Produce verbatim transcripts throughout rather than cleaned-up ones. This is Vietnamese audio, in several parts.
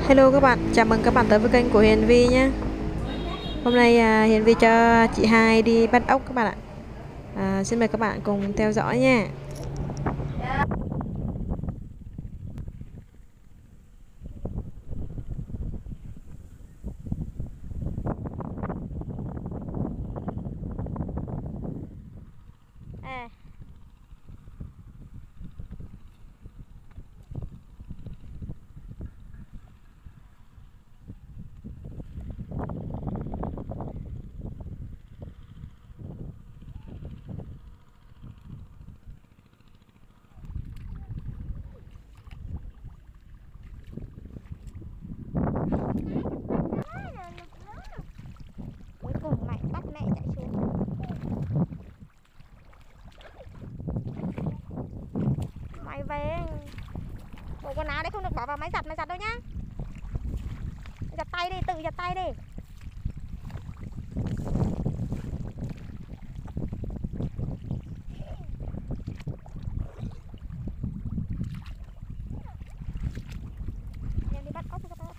Hello các bạn, chào mừng các bạn tới với kênh của Hiền Vi nhé. Hôm nay à, Hiền Vi cho chị hai đi bắt ốc các bạn ạ. À, xin mời các bạn cùng theo dõi nha. À. Cuối cùng mày bắt mẹ chạy xuống. Mày về. Bộ quần áo đấy không được bỏ vào máy giặt, máy giặt đâu nhá. Giặt tay đi, tự giặt tay đi. Em đi bắt ốc các bạn.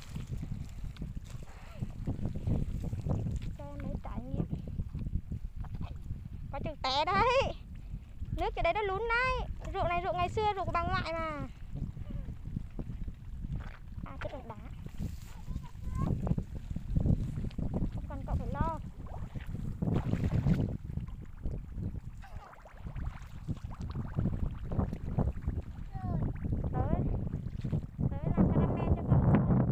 Cho em lấy trải nghiệm. Có chừng té đấy. Nước chỗ đấy nó lún đấy. Ruộng này ruộng ngày xưa, ruộng của bà ngoại mà. À, chết được đá. Không cần cậu phải lo. Tới. Tới làm comnem cho cậu.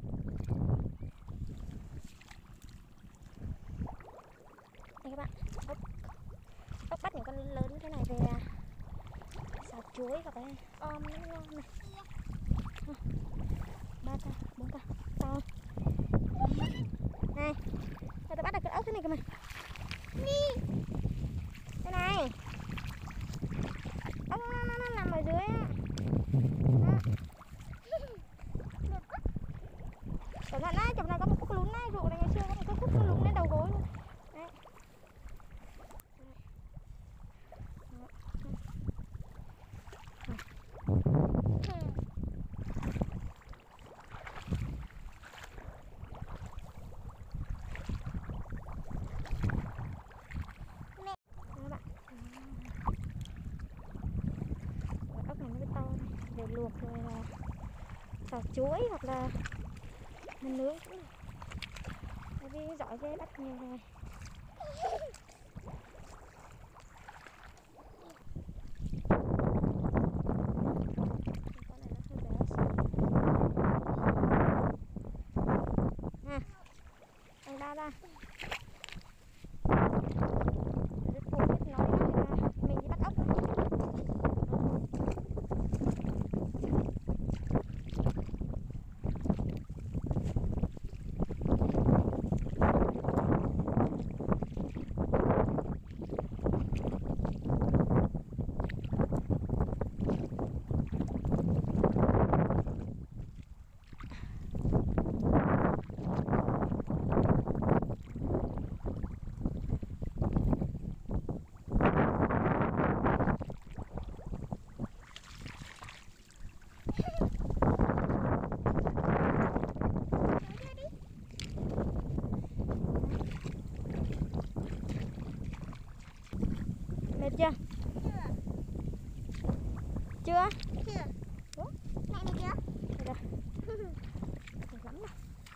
Đây các bạn. Ốc. Ốc bắt những con lớn như thế này về xào chuối các bạn. Om nó ngon này. Ba ta, bốn ta, to. Này, người ta bắt được con ốc thế này cơ mà. Đây này. Ốc nó, nó, nó nằm ở dưới á. Cẩn thận đấy, chụp này có một khúc lún đấy, ruộng này ngày xưa có một cái khúc nó lún đến đầu gối luôn. Đấy. Ốc này nó cái to này, để luộc rồi là xào chuối hoặc là mình nướng cũng được. Tại vì giỏi ghê, bắt nhiều rồi. Đây ra ra. Rất phụ biết nói là mình đi bắt ốc. Mệt chưa? Chưa? Chưa. Ủa? Mẹ mệt chưa? Mệt rồi. Mệt lắm rồi.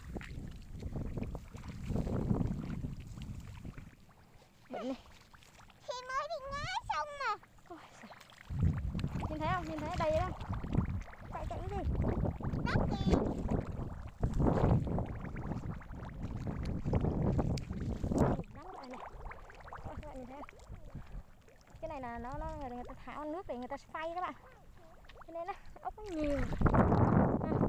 Bệnh này. Thì mới bị ngã xong mà. Ôi giời. Nhìn thấy không? Nhìn thấy đầy không? Chạy chạy cái gì? Đất gì? Nắng các bạn này. Ôi, các bạn nhìn thấy không? Cái này là nó, nó người ta tháo nước để người ta phay các bạn. Cho nên là ốc nó nhiều. À.